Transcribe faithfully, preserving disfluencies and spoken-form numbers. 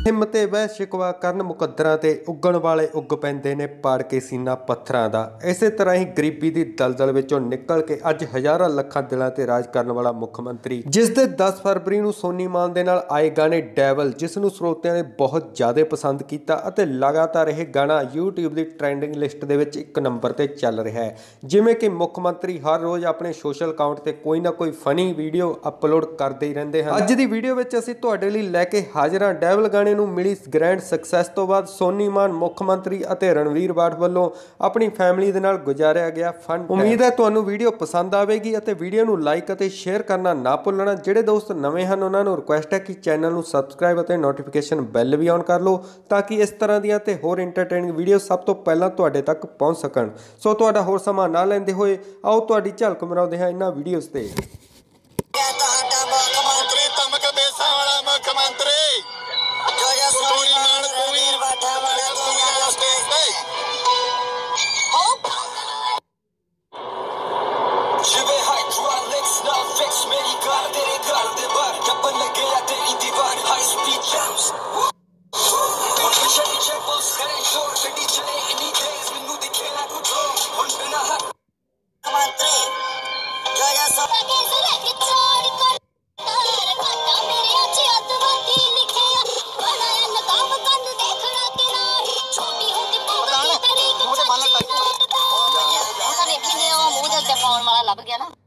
हिम्मते वह शिकवा करन मुकद्दरां ते उगण वाले उग पैंदे ने पाड़ के सीना पत्थरां दा। इसे तरह ही गरीबी दी दलदल विचों निकल के अज हज़ारां लखां दिलां ते राज करन वाला मुख मंत्री, जिस दे दस फरवरी नूं सोनी मान दे नाल आए गाने डैवल, जिस नूं श्रोतिਆਂ ने बहुत ज़्यादा पसंद कीता अते लगातार यह गाना यूट्यूब की ट्रेंडिंग लिस्ट दे विच एक नंबर ते चल रहा है। जिवें कि मुख मंत्री हर रोज़ अपने सोशल अकाउंट ते कोई ना कोई फनी वीडियो अपलोड करते ही रहंदे हन। अज दी वीडियो विच असीं तुहाडे लई लैके हाज़र हां डैवल गाने नूं मिली ग्रैंड सक्सैस तो बाद सोनी मान मुख मंत्री अते रणवीर बाठ वल्लों अपनी फैमिली दे नाल गुजारिया गया फन। उम्मीद है तुहानूं वीडियो पसंद आवेगी अते वीडियो नूं लाइक अते शेयर करना ना भुल्लना। जिहड़े दोस्त नवे हन उन्हां नूं रिक्वेस्ट है कि चैनल नूं सबसक्राइब अते नोटिफिकेशन बैल भी ऑन कर लो ताकि इस तरह दीआं ते होर इंटरटेनिंग वीडियो सब तो पहलां तुहाडे तक पहुंच सकण। सो तुहाडा होर समां ना लैंदे होए आओ तुहाडी झलक मराउंदे हां इन्हां वीडियोज़ ते। फोन वाला लभ गया ना।